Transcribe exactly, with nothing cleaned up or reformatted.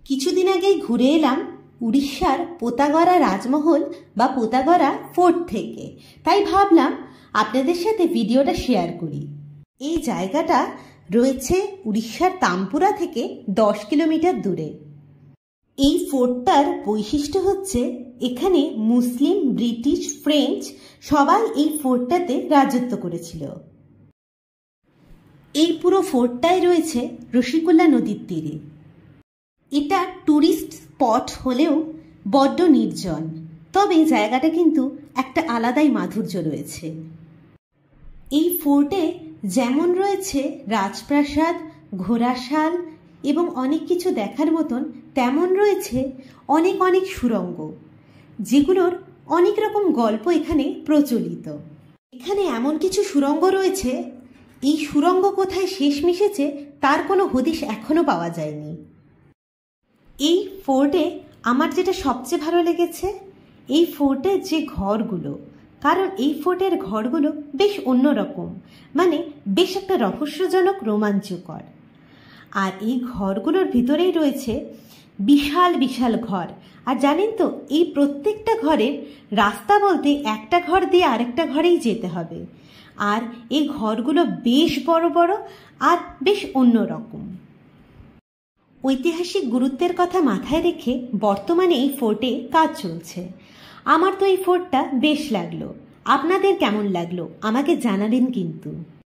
কিছুদিন আগেই ঘুরে এলাম উড়িষ্যার পোতাগড়া রাজমহল বা পোতাগড়া ফোর্ট থেকে। তাই ভাবলাম আপনাদের সাথে ভিডিওটা শেয়ার করি। এই জায়গাটা রয়েছে উড়িষ্যার তাম্পুরা থেকে দশ কিলোমিটার দূরে। এই ফোর্টটার বৈশিষ্ট্য হচ্ছে এখানে মুসলিম, ব্রিটিশ, ফ্রেঞ্চ সবাই এই ফোর্টটাতে রাজত্ব করেছিল। এই পুরো ফোর্টটাই রয়েছে রসিকুল্লা নদীর তীরে। এটা ট্যুরিস্ট স্পট হলেও বড্ড নির্জন, তবে জায়গাটা কিন্তু একটা আলাদাই মাধুর্য রয়েছে। এই ফোর্টে যেমন রয়েছে রাজপ্রাসাদ, ঘোড়াশাল এবং অনেক কিছু দেখার মতন, তেমন রয়েছে অনেক অনেক সুড়ঙ্গ, যেগুলোর অনেক রকম গল্প এখানে প্রচলিত। এখানে এমন কিছু সুড়ঙ্গ রয়েছে, এই সুড়ঙ্গ কোথায় শেষ মিশেছে তার কোনো হদিশ এখনো পাওয়া যায়নি। এই ফোর্টে আমার যেটা সবচেয়ে ভালো লেগেছে এই ফোর্টের যে ঘরগুলো, কারণ এই ফোর্টের ঘরগুলো বেশ অন্যরকম, মানে বেশ একটা রহস্যজনক, রোমাঞ্চকর। আর এই ঘরগুলোর ভিতরেই রয়েছে বিশাল বিশাল ঘর। আর জানেন তো, এই প্রত্যেকটা ঘরের রাস্তা বলতে একটা ঘর দিয়ে আরেকটা ঘরেই যেতে হবে। আর এই ঘরগুলো বেশ বড় বড় আর বেশ অন্যরকম। ঐতিহাসিক গুরুত্বের কথা মাথায় রেখে বর্তমানে এই ফোর্টে কাজ চলছে। আমার তো এই ফোর্টটা বেশ লাগলো। আপনাদের কেমন লাগলো আমাকে জানাবেন কিন্তু।